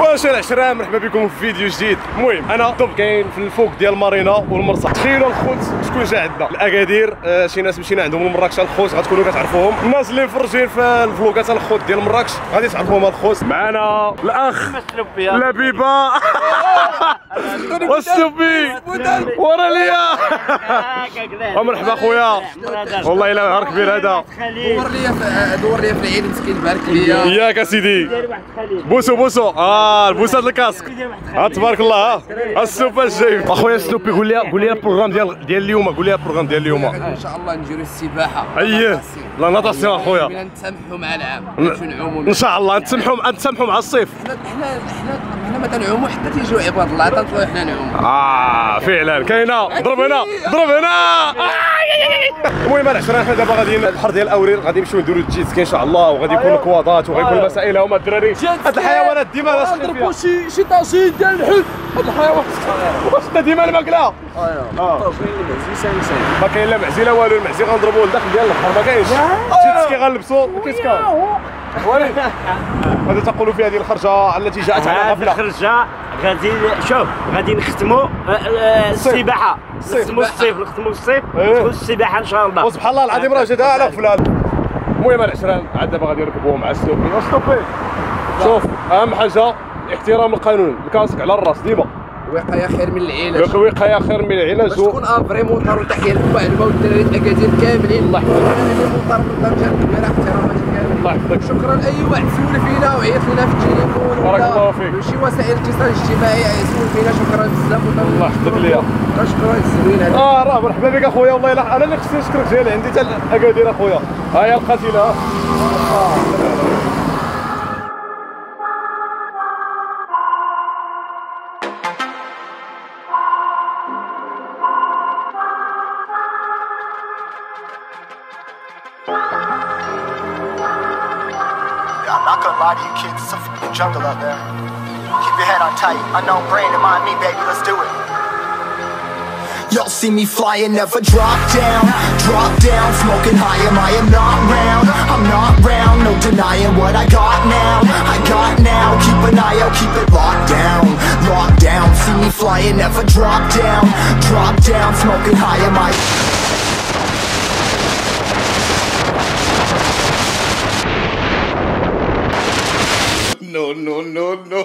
واش العشرة، مرحبا بكم في فيديو جديد. المهم انا طب كاين في الفوق ديال المارينا والمرصع. تخيلوا الخوت شكون جا عندنا الاكادير. شي ناس مشينا عندهم لمراكش الخوت غتكونوا كتعرفوهم. الناس اللي مفرجين في الفلوقات الخوت ديال مراكش غادي تعرفوهم الخوت. معنا الاخ لبيبه والسلوبي ورا ليا. ومرحبا خويا، والله الا نهار كبير هذا. دور ليا في العين مسكين بارك ليا ياك اسيدي. بوسو بوسو البوسه الكاسك. تبارك الله. السوبر الجاي اخويا سلوبي. قول لي البروغرام ديال اليوم. قول لي البروغرام ديال اليوم. ان شاء الله نديروا السباحه. اييه لا ناطاسيون اخويا. نتسامحوا مع العام ان شاء الله نتسامحوا مع الصيف. حنا ما تنعوموا حتى تيجيو عباد الله تنطلعوا حنا نعوموا. فعلا كاينه. ضرب هنا ضرب هنا. المهم العشرة حنا دابا غاديين البحر ديال الاورير، غادي نمشيو نديروا الجيت سكي ان شاء الله، وغادي يكونوا كواضات وغيكون مسائل هما الدراري. هاد الحيوانات ديما نضربوا شي طاجين ديال الحوت. هاد الحيوانات واش انت ديما الماكله؟ ما كاين لا معزي لا والو. المعزي غنضربوه لداخل ديال البحر، ما كاينش. الجيت سكي غنلبسو كيسكان. ماذا تقول في هذه الخرجه التي جاءت على غفله؟ الخرجه غادي شوف غادي نختموا السباحه. نختموا الصيف تكون السباحه ان شاء الله. وسبحان الله العظيم راه جات على غفله. المهم العشرة عاد دابا غادي نركبوه مع السلوبي. والسلوبي شوف اهم حاجه احترام القانون. الكاسك على الراس ديما. وقايه خير من العلاج. وقايه خير من العلاج. باش تكون فريمون طار وتحيه للوعلبه والدراري الاكادير كاملين. الله يحفظك. طار من درجه كبيره احترامات كاملين. الله يحفظك. شكرا لاي واحد سول فينا وعيط لنا في التليفون بارك الله فيك. شي وسائل الاتصال الاجتماعي يسول فينا. شكرا بزاف. الله يحفظك ليا. شكرا الزوين هذا. راه مرحبا بك اخويا. والله الا انا اللي خصني نشكرك. جاي عندي حتى الاكادير اخويا. ها هي القتيله. I'm not gonna lie to you kids, it's a fucking jungle out there. Keep your head on tight, unknown brain and mind me, baby, let's do it. Y'all see me flying, never drop down, smoking high, I am not round, I'm not round, no denying what I got now, keep an eye out, keep it locked down, see me flying, never drop down, smoking high, am I No.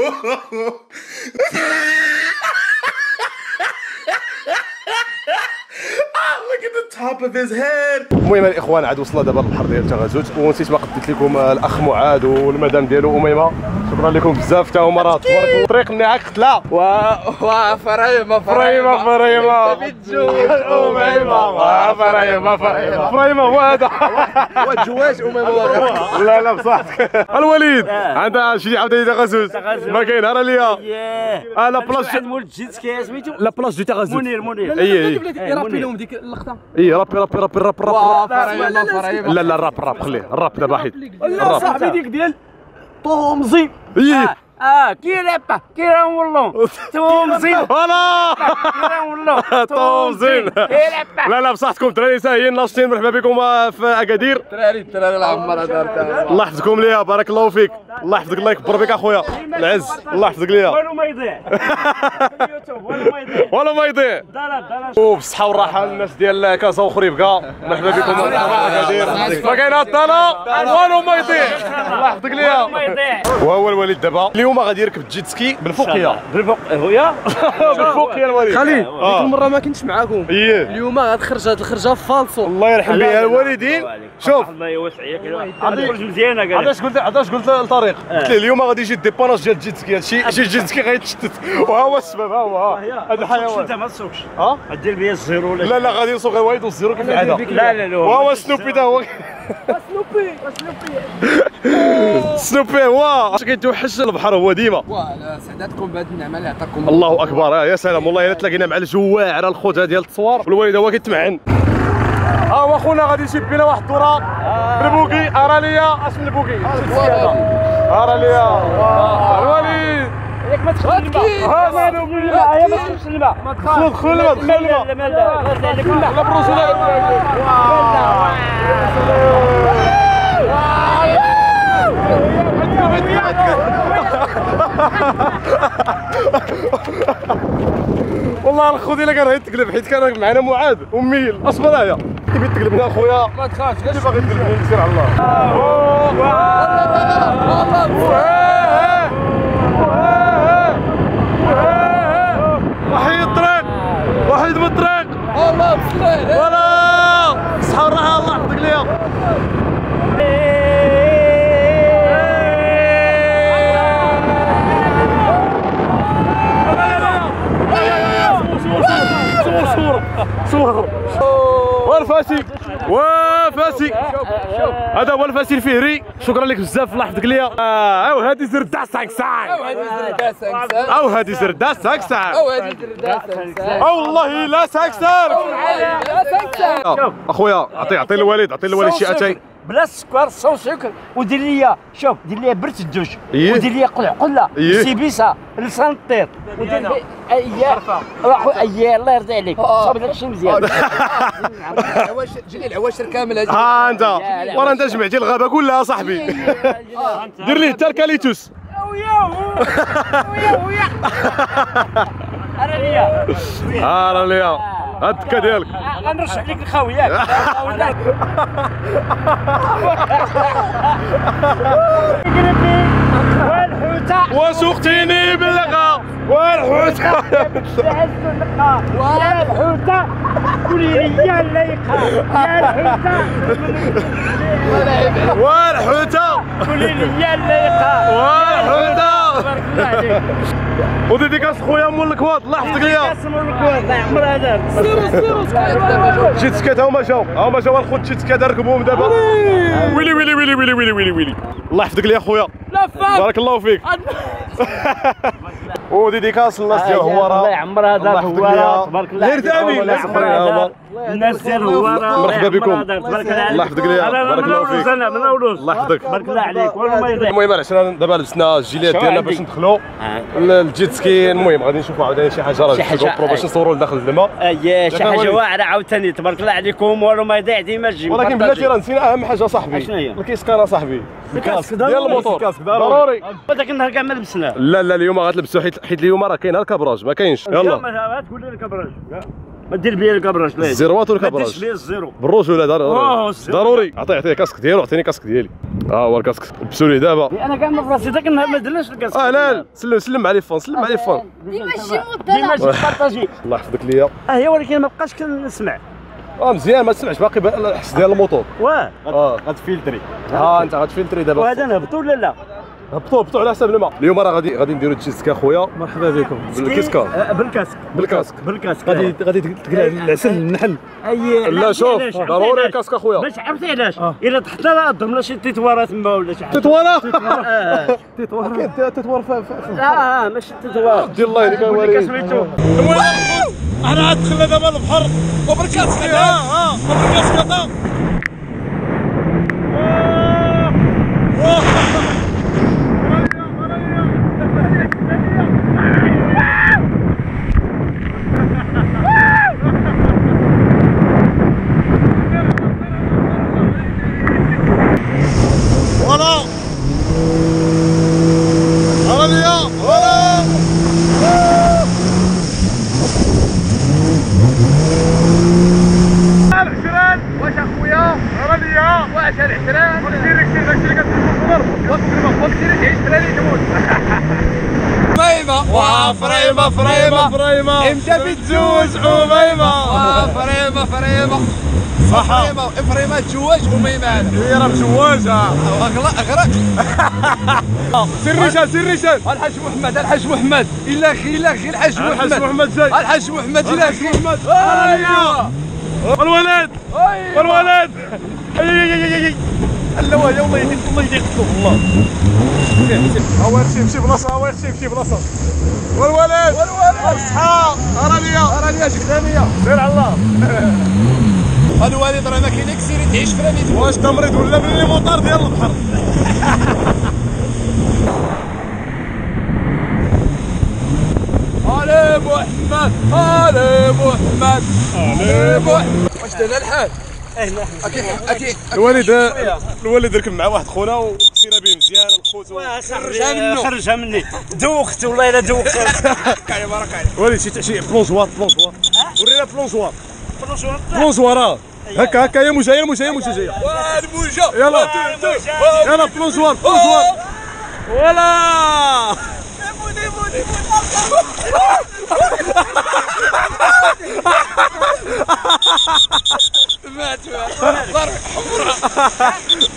Look at the top of his head. المهم الاخوان عاد وصلنا دابا للبحر ديال تغازوت، ونسيت ما قدمت لكم الاخ معاذ والمدام ديالو اميمه. شكرا لكم بزاف حتى هما. راه تبارك الله الطريق النعاك قتله. فريمه فريمه هو هذا. وجواش اميمه. لا بصحتك. الوليد عندها شي عاوتاني تغازوت ما كاين. راه ليا لا بلاص مول الجيت سكي سميتو لا بلاص دو تغازوت. منير رابي لهم ديك اللقطه. رابي فريمه. لا الراب خليه. الراب دابا حيد. لا صاحبي ديك ديال طومزي. كيرا والله تومزين. فوالا تومزين. لا بصحتكم الدراري ساهيين ناشطين. مرحبا بكم في اكادير. الدراري العمر دارتها. الله يحفظكم ليا. بارك الله فيك. الله يحفظك. الله يكبر بك اخويا العز. الله يحفظك ليا. والو ما يضيع. والو ما يضيع. وبالصحة والراحة الناس ديال كازا وخريبكا. مرحبا بكم في اكادير. ما كاين الضنا والو ما يضيع. الله يحفظك ليا. وهو الوليد دابا اليوم غادي يركب الجيت سكي بالفوقيه. هويا بالفوقيه الوليد. خليل ديك المره ما كنتش معاكم. اليوم غتخرج هاد الخرجه فالصو. الله يرحم بها الوالدين. شوف الله يوسع ياك غتخرج مزيانه. قال علاش قلت الطريق. قلت له اليوم غادي يجي الديباناج ديال الجيت سكي. هادشي الجيت سكي غيتشتت. وها هو السبب. ها هو هذا الحيوان. انت ما تسوقش. دير بيا الزيرو. لا غادي نسوق غير وايد والزيرو كيف العاده. لا وهو سنوبي دا هو. سنوبي هو كيتوحش البحر هو ديما. لا سعداتكم بهذه النعمه اللي عطاكم الله اكبر. يا سلام والله الا تلاقينا مع الجواعره الخوت ديال التصوير. والوالد هو كيتمعن. هو خونا غادي يجيب بينا واحد الدوره بالبوكي. ارى ليا اسم البوكي. ارى ليا الوليد. ياك ما تدخل الماء. ها مالو بالله. ما تدخلش الماء. دخل الماء. لا بروس والله الخو ديالك راه يتقلب حيت كان معنا معاذ وميل اصبر هيا كيف تقلبنا اخويا ما تخافش كيف باغي تقلبني نسير على الله وحيد الطريق وحيد من الطريق والله بسلام ولا صحة والراحة الله يحفظك ليا صور والفاسي وفاسي هذا هو الفاسي الفهري شكرا لك بزاف الله يحفظك ليا او هادي زرده ساكساك او هادي زرده ساكساك او والله لا ساكساك اخويا عطي الوالد شي اتاي بلا سكر صون سكر ودير ليا شوف دير ليا برت الدوش إيه. ودير ليا قله إيه. سيبيسه لسان الطير ودير لي اييه الله يرضي عليك صاب داك الشيء مزيان جيني العواشر كامل هذه ها انت ورا انت جمعتي الغابه كلها صاحبي دير ليه حتى الكاليتوس انا ليا راه ليا هاد الدكه ديالك غنرشح لك الخاوي ياك والحوته وسقتيني باللقا والحوته والحوته قولي لي يا الليقه يا الحوته والحوته قولي لي يا الليقه والحوته بارك الله عليك وديديكاس خويا مول الكواط الله يحفظك ليا الله يعمر هذا جيت سكات هما جاو الخوت جيت سكات ركبوهم دابا ويلي ويلي ويلي ويلي ويلي ويلي ويلي الله يحفظك ليا خويا بارك الله فيك وديديكاس الناس ديال هواره الله يعمر هذا هواره تبارك الله غير ثاني الناس ديال هواره مرحبا بكم تبارك الله عليك الله يحفظك ليا بارك الله فيك انا من اولوس الله يحفظك تبارك الله عليك والله ما يضيع المهم عشان دابا لبسنا الجيلات ديالنا باش ندخلوا الجيت سكي المهم غادي نشوفوا عاوتاني شي حاجه راه باش نصوروا لداخل الماء اييه شي حاجه واعره عاوتاني تبارك الله عليكم والله ما يضيع ديما تجي ولكن بلاتي راه نسينا اهم حاجه صاحبي شنو هي؟ الكيسكان صاحبي الكاسك ديال الموتور ضروري هذاك النهار كاع ما لبسناه لا اليوم غتلبسوا حيت اليوم راه كاين الكبراج ما كاينش يلا ما تقول لي الكبراج ما دير بيا الكبراج لا الزيروات ما ديرش والكبراج بيا الزيرو بالرجوله ضروري عطيه كاسك ديالو عطيني كاسك ديالي هو الكاسك لبسوا ليه دابا انا كاع من راسي ذاك النهار ما درناش الكاسك لا سلم عليه فون ديماشي بارطاجي الله يحفظك ليا هي ولكن ما بقاش كنسمع مزيان ما تسمعش باقي الحس ديال الموتور واه غتفلتري انت غتفلتري دابا وهذا نهبطوا ولا لا هبطوا على حساب الماء اليوم راه غادي نديروا الجيسكا خويا مرحبا بكم بالكيسكا بالكاسك غادي تقلع العسل النحل اي لا شوف ضروري الكاسك اخويا باش عرفتي علاش الا تحطنا ضمنا شي تيتواره تما ولا شي حاجه تطواره تطور لا ماشي تيتوار ديال الله يديك الوالد سميتو انا عاد دخلنا دابا البحر وبالكاسك وبالكاسك فريمة امتى بتزوج أميمة فريمة صح فريمة تزوج أميمة هي راه مزوجة أغرق سريشان الحاج محمد إلا خي الحاج محمد زي الحاج محمد إلا خي والولد الله يلا يقتلوا والله هو يمشي بلاصه والولد اصحى ارانيا شكرانيه سير على الله الوالد راه ما كاينك سيري تعيش في راني واش تمريض ولا من المطار ديال البحر علي محمد واش دانا الحال اكيد الوالد ركب مع واحد خونا وخصينا به مزيان الخوت خرجها مني دوخت والله الا دوخت. وليد شي تعشي بلونجوار ورينا بلونجوار هكا يا موجه جايه يلا بلونجوار ولا مات ضرب حمراء.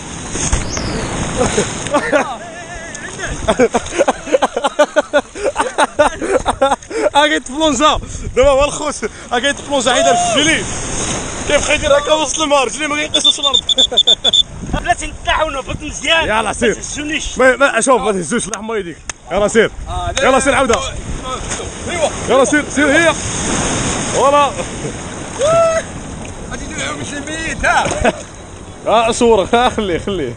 اكيد بلونجا دابا هو الخوت اكيد بلونجا عيدها بالجليد كيبقى يدير هكا وسط الماء رجليه ما كيقيسوش الارض. بلاتي نطلع ونهبط مزيان. يلا سير ما تهزونيش. شوف ما تهزوش الله ما يديك. يلا سير عاودها يلا سير هي فوالا. غادي نديرو ماشي ميت ها. صورك خليه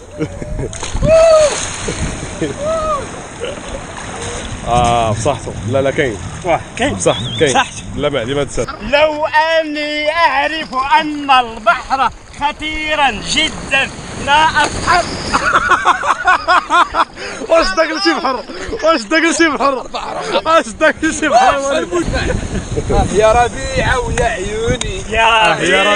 بصحته. لا كاين بصح كاين لا معدي ما تسال. لو اني اعرف ان البحر خطيرا جدا لا اصحب. واش داك شي بحر يا ربيعه ويا عيوني يا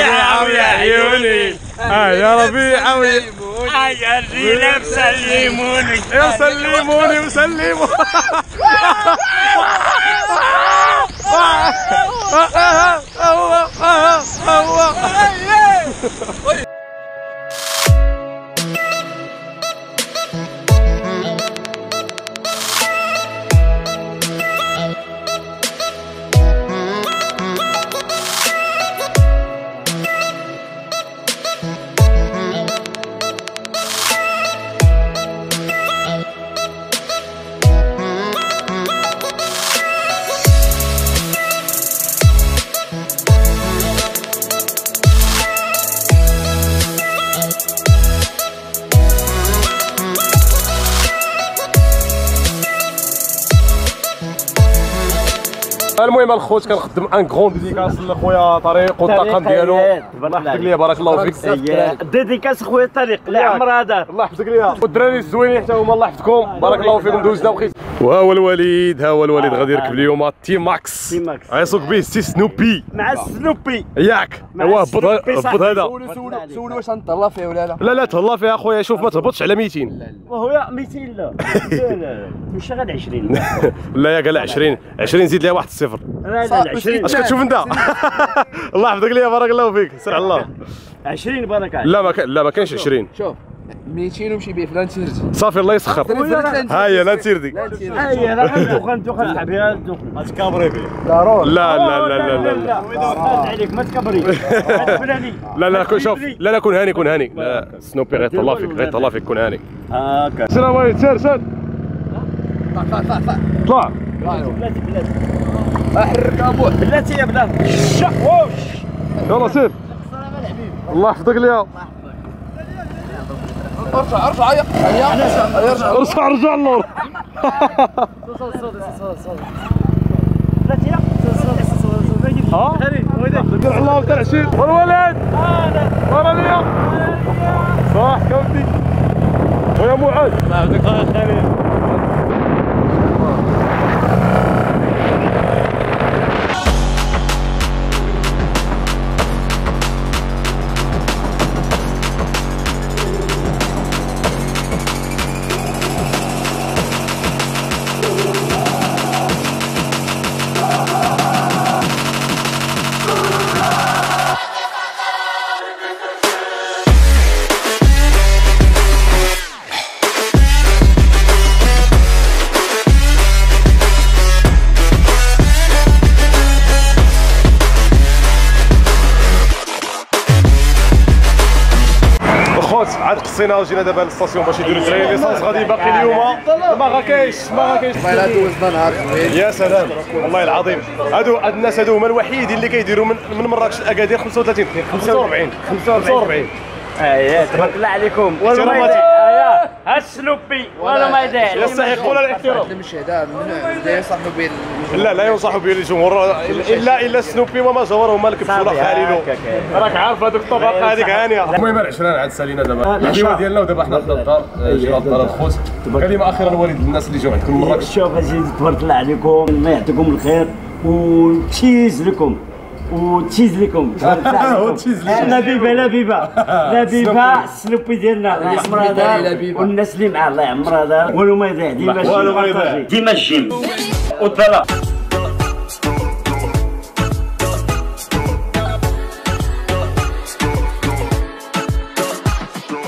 ربيعه ويا يا الرجال سلموني وسلموا المهم الخوت كنخدم ان غون ديديكاس لخويا طريق والطاقم ديالو. الله يحفظك ليا بارك الله فيك. ديديكاس خويا طريق اللي عمرها دار. الله يحفظك ليا والدراري الزوينين حتى هما الله يحفظكم بارك الله فيكم. دوزنا وخيت وها هو الوليد غادي يركب اليوم تي ماكس غيسوق به سي سنوبي مع سنوبي ياك. هو هبط هذا. سولو واش نطلع فيه ولا لا تهلا فيها خويا. شوف ما تهبطش على 200. وهو 200 لا ماشي غير 20. لا يا قال 20 زيد لها واحد الصفر. لا 20 اش كتشوف انت؟ الله يحفظك ليا بارك الله فيك. سير على الله. 20 بارك عليك. لا ما كاينش 20. شوف 200 ومشي به في لانتيردي صافي الله يسخر. ها هي لانتيردي. هي راه ندوخ نلعب بها ندوخ. ما تكابري به ضروري. لا عليك ما تكبري. لا شوف لا كون هاني لا سنوبي غيطلع فيك كون هاني. هاكا سير وليد سير طلع بلاتي حرك ابوه بلاتي يا بلاتي شقوش. يلا سير الله يحفظك ليا. ارجع ارجع اللور. بلاتي ها دير على الله تاع العشير والولد ورا ليا صح كوتي ويا معاذ الله يعطيك الخير. عاد قصينا وجينا دابا للستاسيون باش يديروا الدراري ليسونس. غادي باقي اليوم ما كاينش والله دوزنا نهار زوين. يا سلام والله العظيم. هادو الناس هادو هما الوحيدين اللي كيديروا من مراكش لاكادير 35 45. تبارك الله عليكم والله. هاد السلوبي ولا ما يدير يستحقون الاحترام. المشهد هذا ممنوع لا ينصح به لا ينصح به الجمهور الا سنوبي وما جاوره مالك بطوله خليلو. راك عارف هذوك الطبقه هذيك هانيه. المهم العشران عاد سالينا دابا الحلوه ديالنا ودابا حنا في الدار جينا الدار الخوت. كلمه اخيره للوالد الناس اللي جاو عندكم من مراكش. شوف اسيدي تبارك الله عليكم الله يعطيكم الخير وتشيز لكم وتشيز لكم لبيبه السلوبي ديالنا الله يعمر هذا والناس اللي معاه الله يعمر هذا والو ما يضيع ديما الجيم والطلب